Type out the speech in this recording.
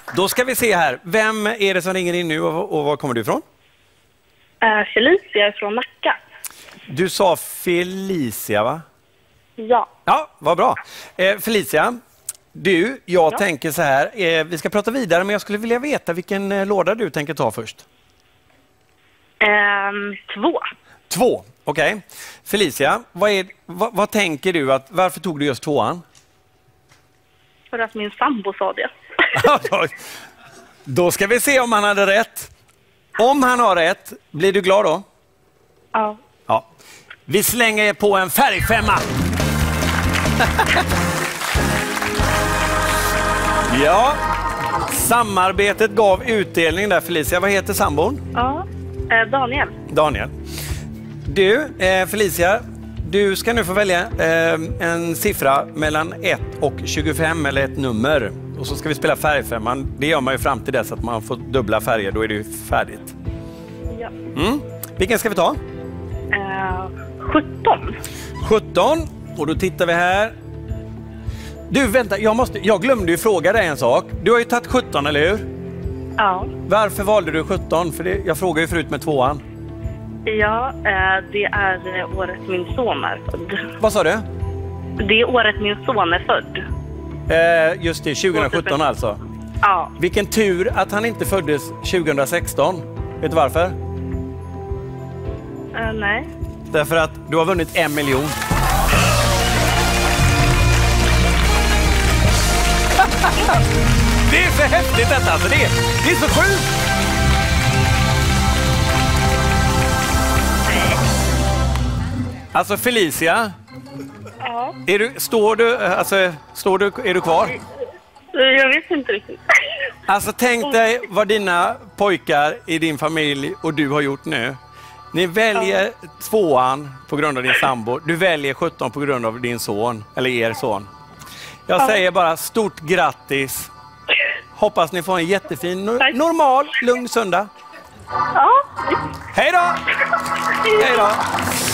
Då ska vi se här. Vem är det som ringer in nu och var kommer du ifrån? Felicia från Nacka. Du sa Felicia, va? Ja. Ja, vad bra. Felicia, jag tänker så här. Vi ska prata vidare, men jag skulle vilja veta vilken låda du tänker ta först. 2. 2, okej. Felicia, vad tänker du varför tog du just 2:an? För att min sambo sa det. Då ska vi se om han hade rätt. Om han har rätt, blir du glad då? Ja. Ja. Vi slänger på en färgfemma. Ja, samarbetet gav utdelning där, Felicia. Vad heter sambon? Ja, Daniel. Daniel. Du, Felicia, du ska nu få välja en siffra mellan 1 och 25 eller ett nummer. Och så ska vi spela färgfemman. Det gör man ju fram till dess att man får dubbla färger. Då är det ju färdigt. Ja. Vilken ska vi ta? 17. 17. Och då tittar vi här. Du, vänta. Jag glömde ju fråga dig en sak. Du har ju tagit 17, eller hur? Ja. Varför valde du 17? För jag frågade ju förut med 2:an. Ja, det är året min son är född. Vad sa du? Det är året min son är född. Just det, 2017 alltså. Ja. Vilken tur att han inte föddes 2016. Vet du varför? Nej. Därför att du har vunnit 1 miljon. Det är så häftigt detta, alltså. Det är så sjukt. Alltså Felicia, Ja. är du kvar? Jag vet inte riktigt. Alltså tänk dig vad dina pojkar i din familj och du har gjort nu. Ni väljer 2:an på grund av din sambo. Du väljer 17 på grund av din son, eller er son. Jag säger bara stort grattis. Hoppas ni får en jättefin, normal, lugn söndag. Ja. Hej då! Hej då!